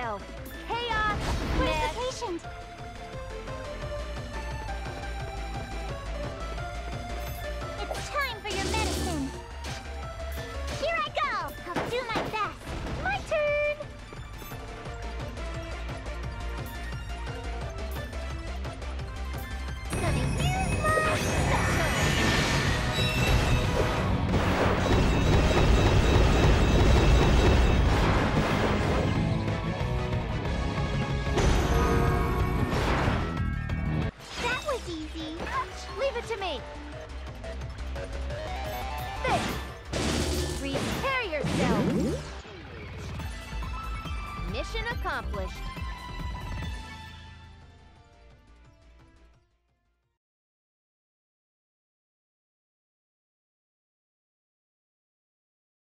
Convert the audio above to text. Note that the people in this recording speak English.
yourself. Chaos. Where's the patient? It's time for your medicine. Here I go. I'll do my best. My turn. Gonna use my special. That was easy. Leave it to me. There. Prepare yourself. Mission accomplished.